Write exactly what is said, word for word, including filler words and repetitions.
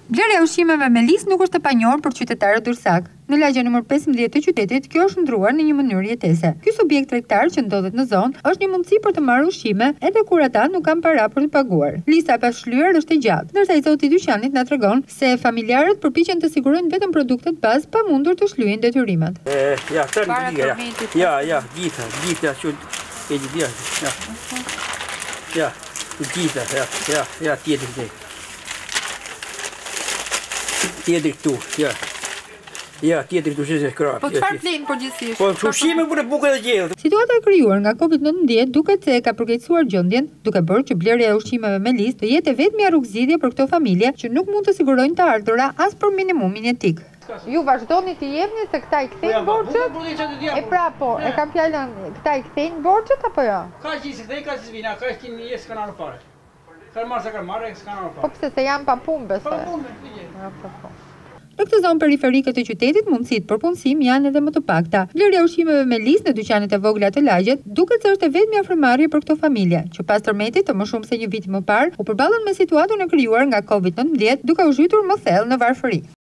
Blerja e ushqimeve me listë nuk është e panjohur për qytetarët durrësak. Në lagje numër pesëmbëdhjetë të qytetit, kjo është ndruar në një mënyrë jetese. Ky subjekt tregtar që ndodhet në zonë është një mundësi për të marrë ushqime edhe kur ata nuk kanë para për të paguar. Lista e pashlyer është e gjatë, ndërsa i zoti i dyqanit na tregon se familjarët përpiqen të sigurojnë vetëm produktet bazë pa mundur të shlyejnë detyrimet. E, ja, tani ja. Ja, ja, gjitha, gjitha që e gjitha. Ja. Ja, gjitha, ja, ja, ja, tjetër këtej. Tjetër këtu, ja. Ja, tjetër këtu sheshe krap. Po çfarë flenë përgjithsisht? Po ushqime për bukë dhe gjellë. Situata e krijuar nga Covid nëntëmbëdhjetë duket se e ka përkeqësuar gjendjen, duke bërë që blerja e ushqimeve me listë të jetë vetmja rrugëzidhje për këto familje që nuk mund të sigurojnë të ardhura as për minimumin jetik. Ju vazhdoni të jepni se këta i kthejnë borxhet? E pra po, e kam fjalën, këta i kthejnë borxhet apo jo? Ka që se kthejnë, ka që s'vina, ka që një jesë kanë arë pare. Kanë marrë se kanë marrë, s'kanë arë pare. Po pse se janë pa punë besoj. Pa punë, të Në këtë zonë periferike të qytetit, mundësitë për punësim janë edhe më të pakta. Blerja e ushqimeve me listë në dyqanet e vogla të lagjet duket se është e vetmja frymëmarrje për këto familje, që pas tërmetit të më shumë se një vit më parë u përballën me situatën e krijuar nga Covid nëntëmbëdhjetë, duke u zhytur më thellë në varfëri.